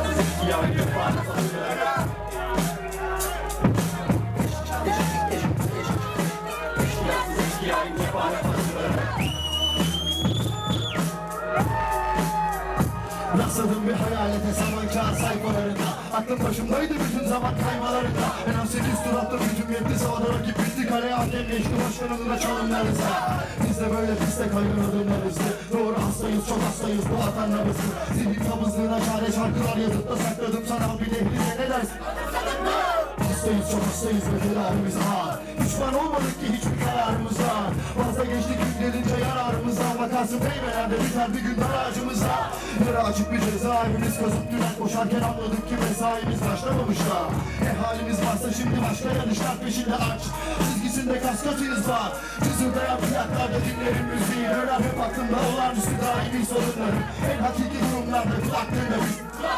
Rastladım bir hayalete zaman kağıt sayfalarında. Aklım başımdaydı bütün zaman kaymalarında. En az 8 tur attım gücüm yetti. Sağda rakip bitti kaleye hakem geçti. Başkanımla çalımlarınıza. Biz de böyle piste kaygan adımlarızdı. Doğru hastayız çok hastayız bu vatanlarımızı. Zihin kabızlığına çare şarkılar yazıp da sakladım sanal bir dehlize ne dersin? Hastayız çok hastayız ve tedarimiz ağır. Düşman olmadık ki hiçbir kararımıza. Fazla geçtik gün gelince yararımıza. Vakasın peyvelerde biter bir gün dar ağacımıza. Yara açık bir cezaevimiz kazıp düren koşarken anladık ki mesaimiz başlamamış da. Ne halimiz varsa şimdi başka yanışlar peşinde aç. Çizgisinde kaskatıyız var. Cızıldayan plaklarda dinlerin müziği. Döner hep aklımda olağanüstü daimi sorunlarım. En hakiki durumlarda kulaklığında biz.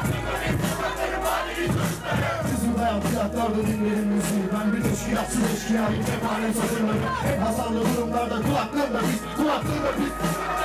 Cızıldayan plaklarda dinlerin müziği. Ben bir teşkilatsız eşkıyayım cephanem satırları. En hasarlı durumlarda kulaklığında biz. Kulaklığında biz.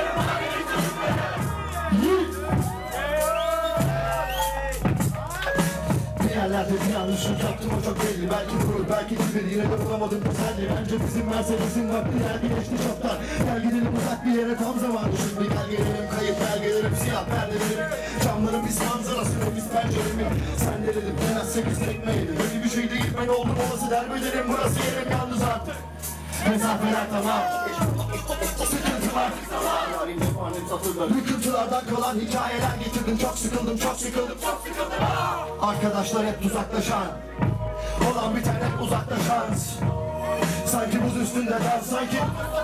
Bir yerlerde bir yanlışlık yaptım o çok belli. Belki durur belki kibir yine de bulamadım teselli. Bence bizim Mercedes'in vakti geldi geçti çoktan. Gel gidelim uzak bir yere tam zamanı şimdi. Gel gelelim kayıp belgelerim siyah perdelerim. Camların biz manzarası ve biz penceremi. Sen de dedim en az 8 tekmeydi. Öyle bir şey değil ben oldum olası derbederim. Burası yerim yalnız artık. Mesafeler tamam. Sıkıntılar yıkıntılardan kalan hikayeler getirdim. Çok sıkıldım çok sıkıldım çok sıkıldım. Arkadaşlar hep uzaklaşan, olan biten hep uzaklaşan. Sanki buz üstünde dal sanki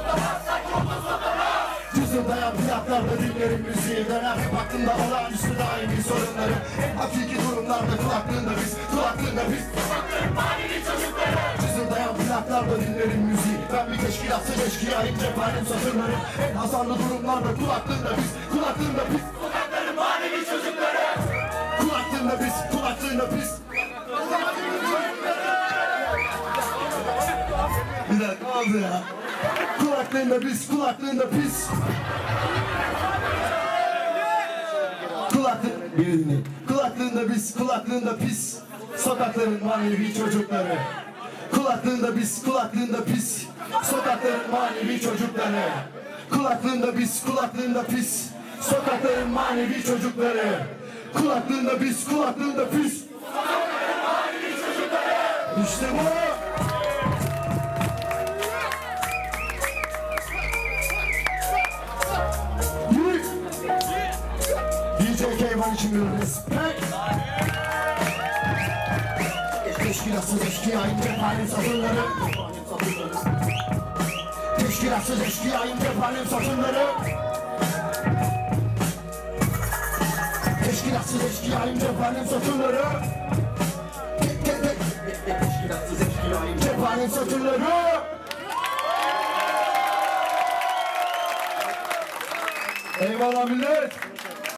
cızıldayan plaklarda dinlerin müziği. Döner hep aklımda olağanüstü daimi sorunları. En hakiki durumlarda kulaklığında biz. Kulaklığında biz. Cızıldayan plaklarda dinlerin müziği. Ben bir teşkilatsız eşkıyayım cephanem satırları. En hasarlı durumlarda kulaklığında biz. Kulaklığında biz. Kulakların manevi çocukları. Kulaklığında biz. Kulaklığında biz. Bir dakika oldu ya. Kulaklığında biz, kulaklığında pis. Kulaklığında biz, kulaklığında pis. Sokakların manevi çocukları. Kulaklığında biz, kulaklığında pis. Sokakların manevi çocukları. Kulaklığında biz, kulaklığında pis. Sokakların manevi çocukları. Kulaklığında biz, kulaklığında pis. Sokakların manevi çocukları. İşte bu. K1 için bir respect. Teşkilatsız eşkıyayım cephanem satırları. Teşkilatsız eşkıyayım cephanem satırları. Teşkilatsız eşkıyayım cephanem satırları. Teşkilatsız eşkıyayım cephanem satırları. Eyvallah millet.